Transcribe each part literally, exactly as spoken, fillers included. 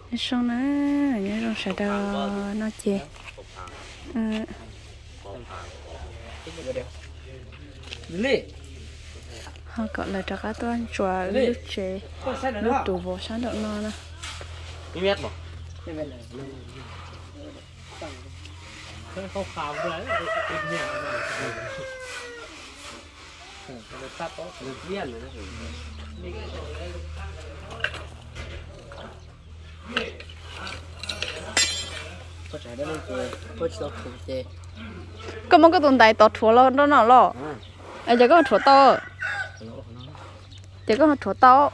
xong nữa nhớ rồi sẽ đâu nó chè ừ. Họ gọi là trà cá toan chua lúc chè lúc tủ vô sáng đậu no nè biết bỏ không khảo đấy ít nhiều nó sắp có được viên rồi đó có trái đó luôn kìa có chỉ có kìa có một cái tồn tại tọt thua lo nó nào lo ai giờ có thua to giờ có thua to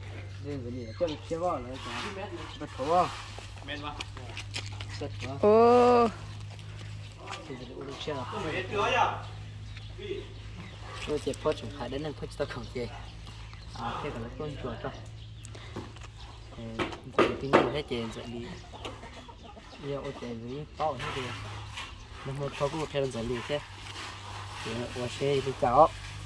ô tôi chỉ phốt chúng khai đến nên phốt cho không chê à thế còn là con chuột thôi thì tiếng người hết chê rồi đi giờ ô chê rồi bao hết đi nó một số cũng theo dõi liền thế thì ô xe đi cháo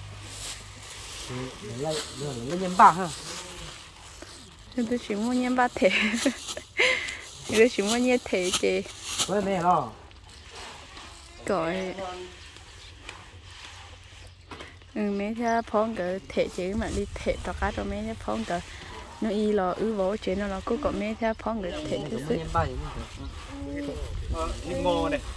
lấy lấy lấy nhân ba ha tôi chỉ mua nhân ba thể tôi chỉ mua nhân thể chê với mẹ lo gọi ừ mấy cái phong cái thể chế mà đi thể tao cá cho mấy cái phong cái nó y là ứ vỗ chế nó là cứ có mấy cái phong cái thể thứ sự ngô này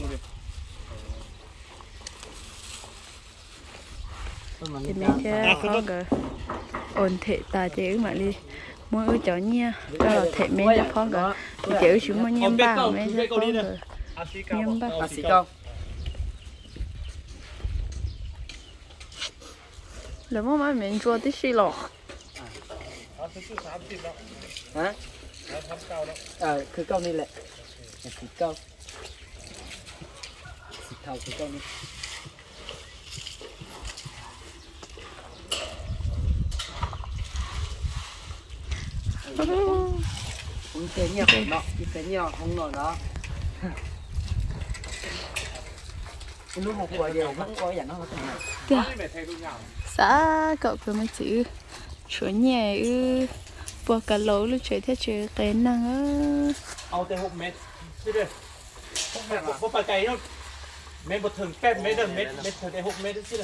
thì mấy cái phong cái ổn thể ta chế mà đi mỗi ứ chó nha đó là thể mấy cái phong cái thì chế chúng mới nhâm ba mấy cái phong cái nhâm ba là mua mấy miếng chua tí xí lọ hả ờคือcâuนี่แหละคือcâuคือเท่าคือcâuนี่cũng thế nhiều nó thế nhiều không nổi đó lúc một buổi đều vẫn có dạng nó kìa xã cậu cứ mấy chữ chúa nhẹ ư bùa cả lấu lúc chơi theo chơi cái năng ơ เอาแต่หกเม็ดนี่เด้อหกเม็ดบ่ปลาไก่เนาะเม็ดบ่ถึงแปดเม็ดเด้อเม็ดเม็ดถึงได้หกเม็ดสิเด้อ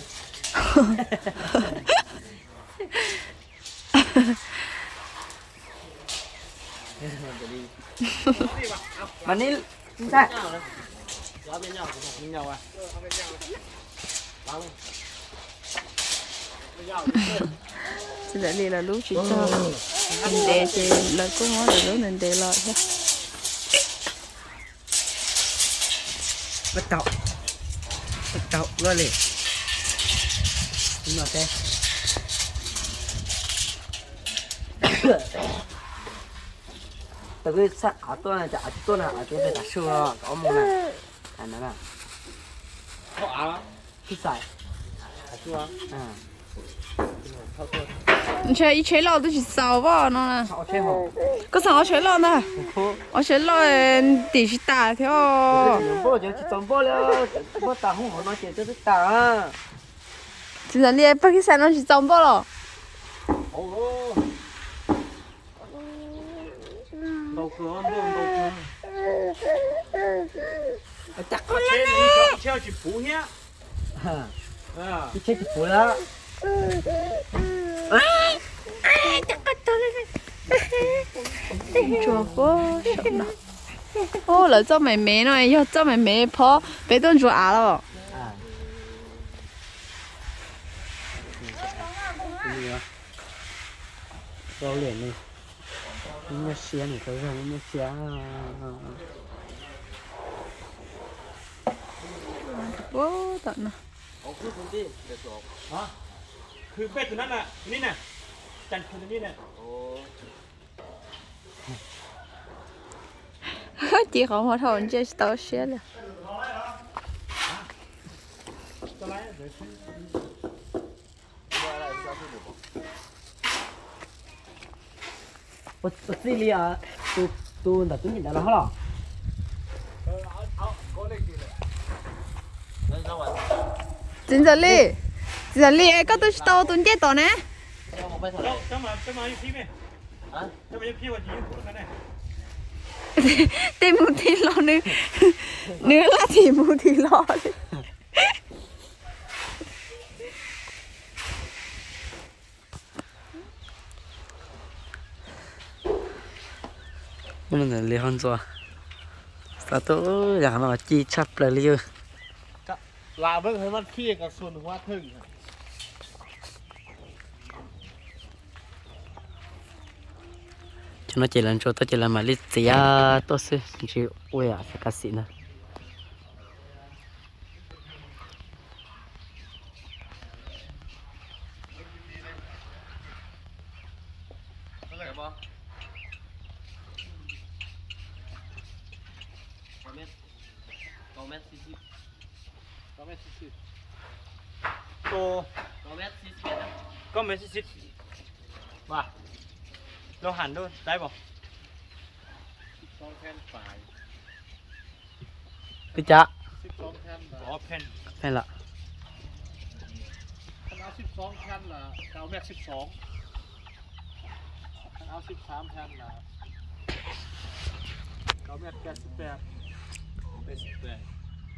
มันนี่ใช่ Đó bên nhau, bên nhau à? Vâng. Chị đã đi là lúc chị cho mình để chị là có món được lúc mình để lại ha. Bắt đầu, bắt đầu rồi liền. Nhưng mà thế. Tại vì sao ở tôi này chả tôi này ở tôi đây đã sửa có món này anh nói là có à cái sải sửa à chơi ý chơi lò tôi chỉ sáu vào nó nè họ chơi hồ có sáu chơi lò nè ở chơi lò tỷ chỉ tả theo bố chơi chỉ tóm bố了bố tả không có nói chuyện tôi biết tả chỉ là liên bắt cái xe nó chỉ tóm bao rồi ồ đầu cửa đầu cửa chắc có chơi đi chơi chỉ phú nhá à cái chơi chỉ phú đó chùa quá sợ nào ô là cho mày mẹ này cho cho mày mẹ phó bé tôi chùa à rồi đâu liền đi nó xe này tới rồi nó xe ô tận nào คือเป็ดตัวนั้นน่ะนี่น่ะจันคือตัวนี้น่ะโอ้ chỉ có một thằng chơi tao xe là bớt bớt gì liền à tu tu là tu nhìn đã nó hả chính giờ li chính giờ li có tôi tao tôi chết tao nè เจ้าเจ้ามาเจ้ามาอยู่พี่ไหมฮะเจ้ามาอยู่พี่ว่าจะอยู่ตรงนั้นน่ะ Tìm một thì lo nữa. Nữa là thì một thì lo. Mình là lấy hơn rồi. Sao tôiอยากมาจีชับเลยเลยลาเบิ่งให้มันเพียงกับส่วนหัวถึง cho nó chỉ làm cho tôi chỉ làm mà lít xía tôi sẽ chỉ ui à sẽ cắt xịn nè Tô có mấy xịt vàเราหันด้วยได้ป่ะสองแผ่นฝ่ายพี่จ๊ะสิบสองแผ่นอ๋อแผ่นแม่นละถ้าเอาสิบสองแผ่นละเก้าเมตรสิบสองถ้าเอาสิบสามแผ่นละเก้าเมตรแปดสิบแปดแปดสิบแปด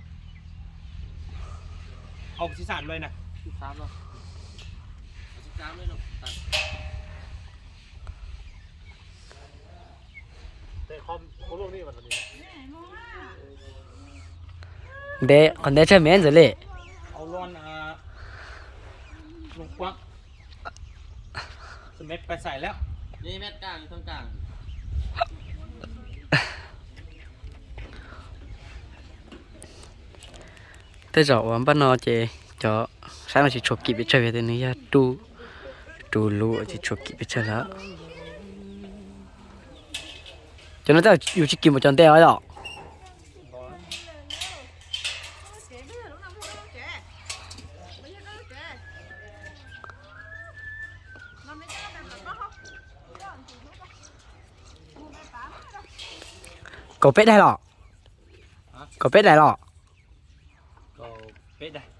เอาสิบสามเลยนะสิบสามเนาะสิบสามเลยเนาะแต่คอมโคโลนี่มันวันนี้เด็กคนเด็กใช่ไหมจะเล่เอาร้อนอ่าลงควักสเม็ดไปใส่แล้วนี่เม็ดกลางอยู่ตรงกลาง tới giờ vẫn bắt nó chơi cho sáng mà chỉ chụp kịp để chơi về tới nơi ya tu tu lúa chỉ chụp kịp để chơi lá cho nó ta yêu chỉ kịp một trận teo ấy đó cậu pet đây lọ cậu pet đây lọ cậu pet đây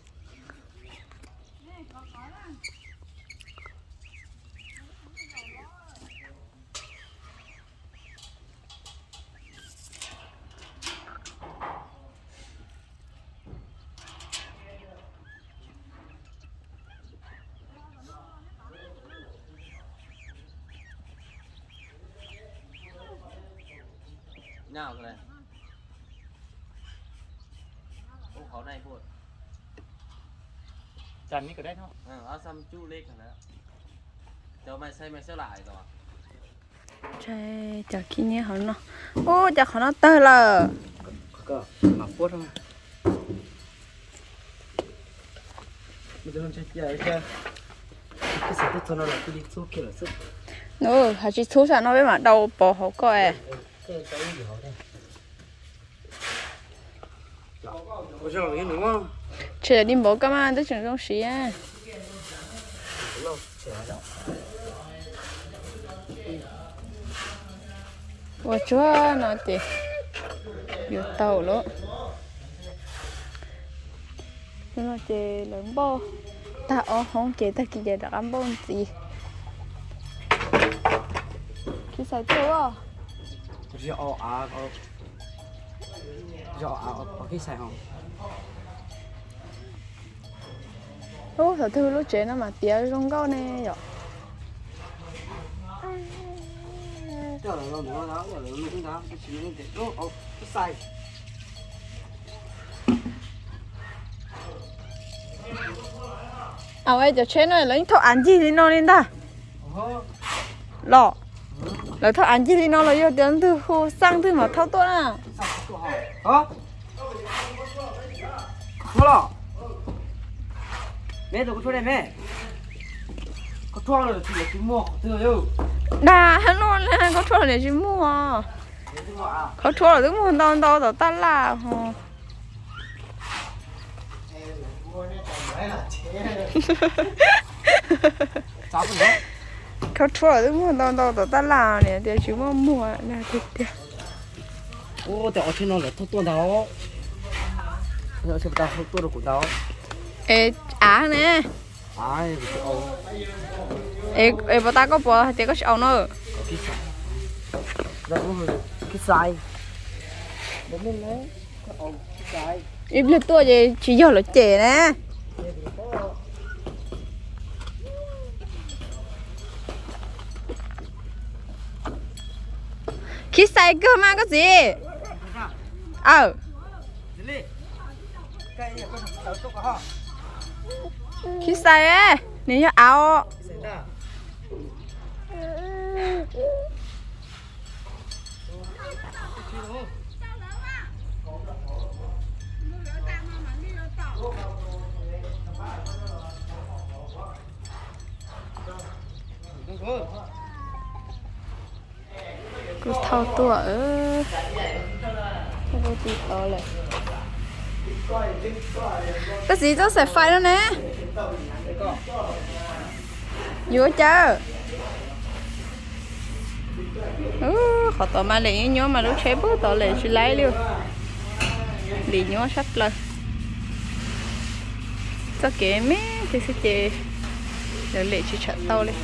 nào rồi ô khó này buồn chắn như cái đấy thôi à áo xăm chu lên rồi đó cho mày xây mày xây lại rồi chơi chả khi nhé họ nó ô chả họ nó tơ là cơ mà phốt không bây giờ chơi chơi chơi cái sự tích cho nó là cái đi số kia là sức nữa họ chỉ số sao nó với mà đầu bỏ hổ coi chỉ là đi bộ cơ mà tới trường trong xí à ủa chúa nó thì nhiều tàu luôn nó chỉ lớn bò ta ở không chỉ ta chỉ để ăn bò gì cái sao chúa à rõ à rõ à ở cái sài hồng ô thật thư lúc chế nó mà tía trong câu nè rồi cho là nó nó nó là nó nó cái chuyện nó để nó ở cái sài à vậy giờ chế nó lấy thọ ăn gì thì nó lên ta lọ lấy thọ ăn gì thì nó lấy vô tiền từ khu sang từ mà thao tốt à hả thôi lọ mẹ tôi có thua đây mẹ có thua rồi thì chỉ mua từ đâu đà hắn luôn là có thua để chỉ mua có thua là đứng mua đau đau đau ta là có thua là đứng mua đau đau đau ta là nè để chỉ mua mua là thịt tiền ôแต่เอาที่นอนเหลือทุกตัวแล้วเราจะไปตามทุกตัวเรากูแล้ว ê á nè ai bị ô ê ê bà ta có bò thì có sầu nữa có cái rồi cũng cái sai để mình lấy cái ổ cái sai ít lượt tua gì chỉ giờ là trẻ nè khi sai cơ mà có gì ờ khi sai ấy nếu như áo cứ thao tua ơ không có gì to lại cái gì đó sẽ phải đó nè vô chờ ừ, khó tỏ mà lấy nhớ mà lúc chế bớt tỏ lấy chỉ lấy luôn đi nhớ sắp lên sao kể mấy thì sẽ chế để lấy chỉ chặt tao lên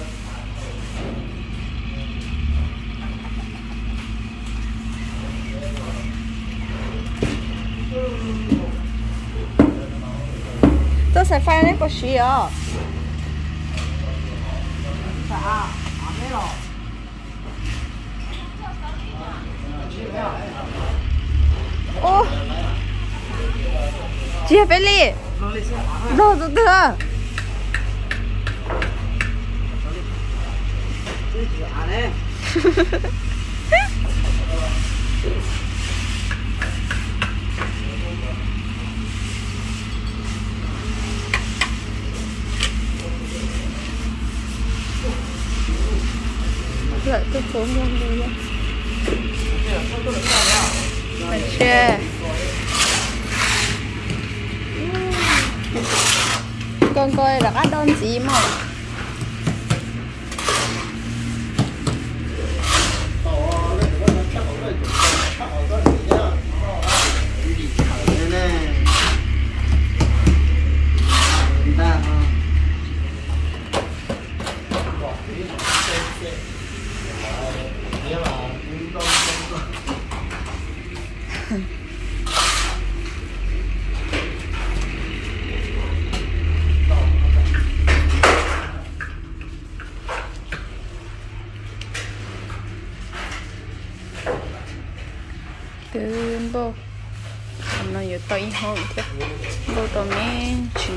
tôi sẽ phải lấy bao nhiêu à? Ô, chị phải đi. Rồi từ từ. Lại tôi xuống luôn đi nha. Mình share. Con coi là ăn đòn gì mà. Tương bò nó nhiều tay hơn thế bò tôm men chỉ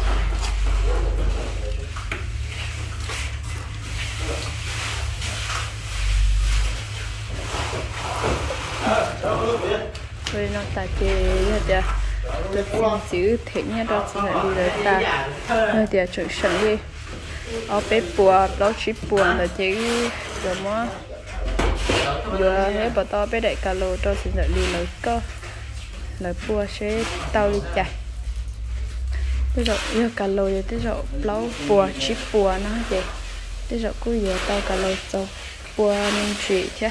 rồi nó ta chơi hết rồi tôi xin chữ thế nha đó chỉ là đi rồi ta rồi thì chuẩn sẵn đi ở bếp bùa đó chỉ bùa là chứ rồi mà vừa hết bỏ to bé đại cà lô cho xin đợi đi lấy cơ lấy bùa sẽ tao đi chạy thế rồi giờ cà lô thì thế rồi lâu bùa chỉ bùa nó vậy thế rồi cứ giờ tao cà lô cho bùa mình chỉ chứ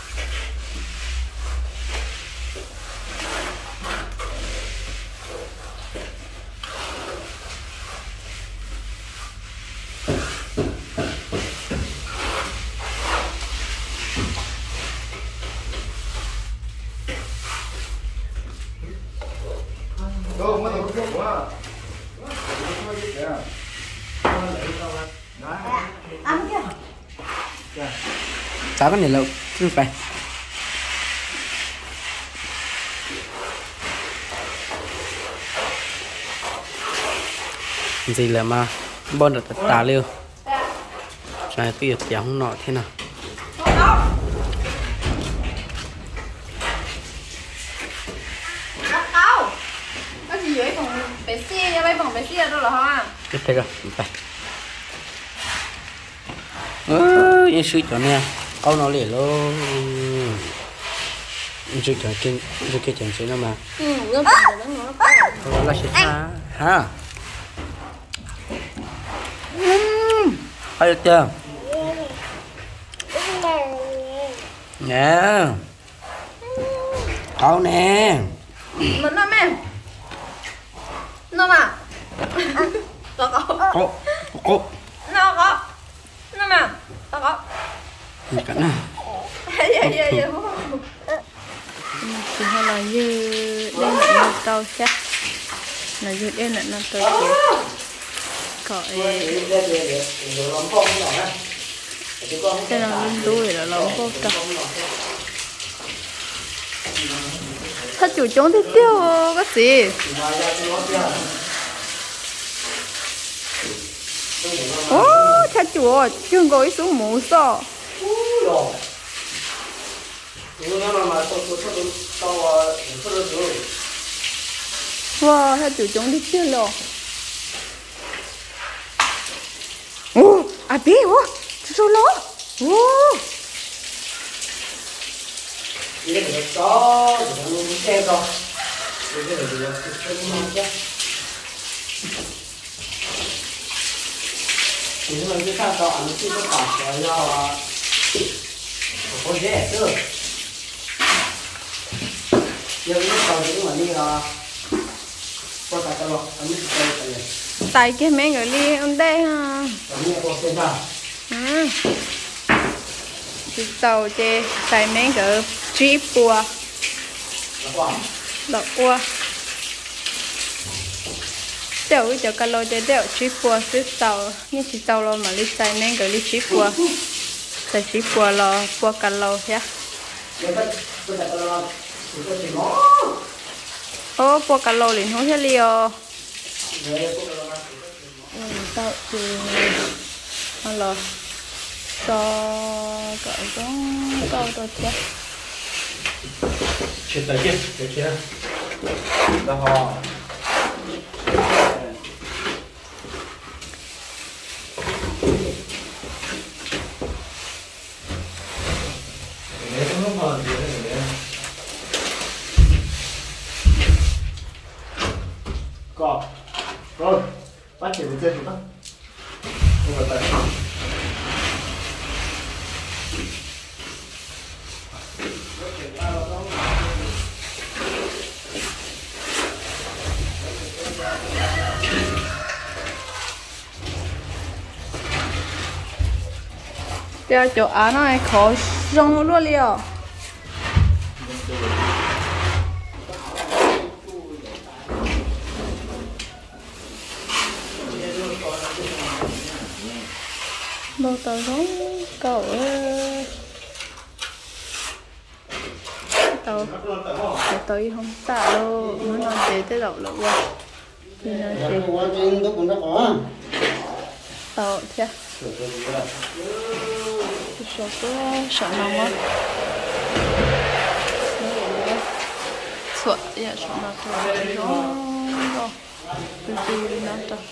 cháu cái này lâu cứ phải gì là mà bon được tả liêu này tiệt chẳng nọ thế nào cái gì vậy bằng bé xì ra bay bằng bé xì ra đâu là ha cái thế rồi phải ơ yên suy cho nè câu nó lẻ luôn suy cho kinh suy cái chuyện chuyện đó mà ừ nó nó là sẽ ha ha hay được chưa nè câu nè nó nó mẹ nó mà nó có cô cô nó có nó mà nó có cái này dạ dạ dạ chỉ hay là như đây là nó tao chắc là như đây là nó tao kìa cõi cái là lên đuôi là lóng vô tao thật chủ trống thì tiêu cái gì ô thật chủ chưa có xuống mũ sao wow thật chủ trống thì tiêu rồi ô à bé ô sao lo ô 이게 되겠어. 이거는 깨서. 이게 되겠어. 조금만 이거는 이제 사서 안 쓰고 봤어요. 어제 그 여기는 저기 어디가 보다 더 안 쓰고 tại cái mấy người đi ông đây ha ừ chị tàu chị tại mấy người chip bùa lọ bùa đeo cái chỗ calo để đeo chip bùa xứ tàu như chị tàu lo mà đi tại mấy người đi chip bùa tại chip bùa lo bùa calo nhá ô bùa calo liền không thấy liều tao thì alo cho cỡ giống câu tôi chết chết tới chết chết chết đó họ có rồi bắt chỉ một chân nữa không phải tay giờ chỗ á này khó rong luôn liều bao tao giống cậu tao tao không tạ đâu nó nói thế tới đầu lắm thì nó thế tao thế sợ quá sợ nóng quá sợ ya sợ nóng thôi rồi từ từ đi nóng thôi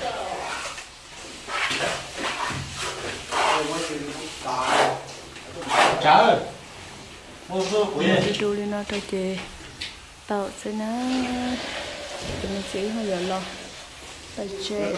trời mua số của đi du đi nó thôi chị tao sẽ nó thì mình chỉ hơi giờ lo tại chơi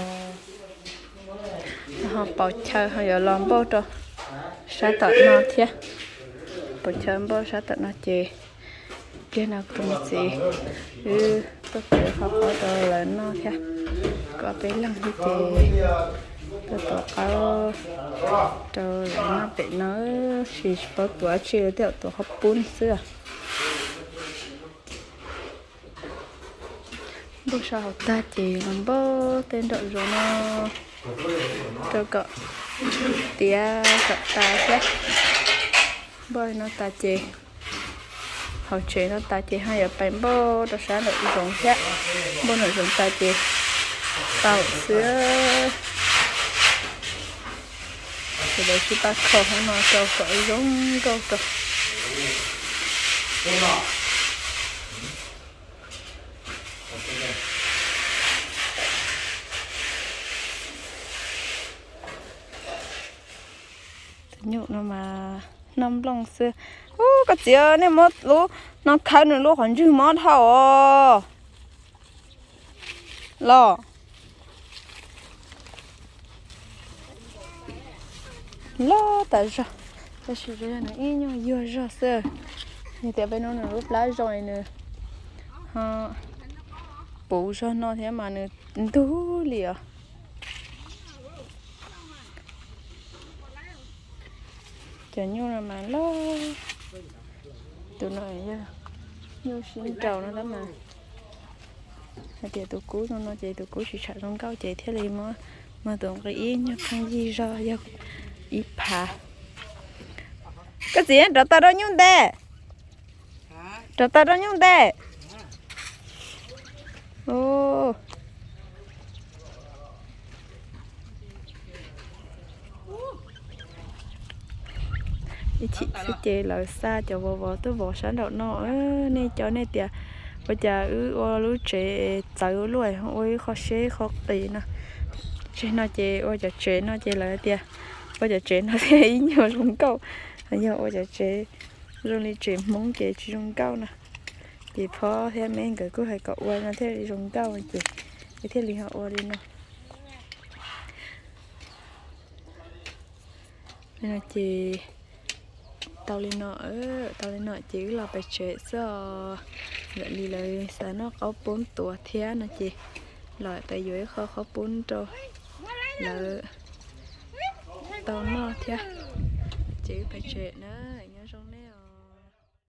họ bảo chơi hơi giờ lo bao rồi sát tận nó thế bảo chơi bao sát tận nó chị cái nào cũng gì ừ tôi phải học hỏi đồ lớn nó thế có bé lăng đi chị tôi tổ cao rồi nó bị nó chỉ có tuổi chưa theo tổ học bốn xưa bố sao học ta chỉ làm bố tên đội rồi nó cho cậu tía cậu ta thế bơi nó ta chỉ học chế nó ta chỉ hay ở bánh bố đó sáng đội giống thế bố nội giống ta chỉ tàu xưa thì đây chỉ bắt khẩu không mà câu cỡ giống câu cỡ nhụ nó mà năm lông xưa ô cái gì này mất lú nó khai nữa lú còn chưa mất hao lo lo tại sao tại sao đây này ít nhau vừa ra xưa như thế bên nó nó lúc lá rồi nữa ha bù cho nó thế mà nữa tú liền cho nhau là mà lo tụi nó ấy nhiều xin trầu nó lắm mà thì tụi cú nó nó chị tụi cú chỉ chạy trong cao chị thế liền mà mà tụi cái ý nhá không gì ra do ít phá cái gì đó ta đâu nhung đẻ đó ta đâu nhung đẻ ô chị sẽ chơi lời xa cho vợ vợ tôi vợ sáng đầu nó nên cho nên tiệt bây giờ ư ô lú chế tự luôn ôi khó xế khó tì nè chế nó chế ôi giờ chế nó chế lại tiệt ôi giờ chế nó thế ý nhiều rung câu giờ ôi giờ chế rồi đi chế muốn chế rung câu nè chị phó theo mấy người cứ hay cậu quay nó thế đi rung câu chị cái thế liền họ đi nè nên là chị tao lên nọ tao lên nọ chỉ là phải chế sao vậy đi lại sao nó có bốn tuổi thế nè chị lại tại dưới khó khó bốn rồi là tao nó thế chỉ phải chế nữa nhớ trong này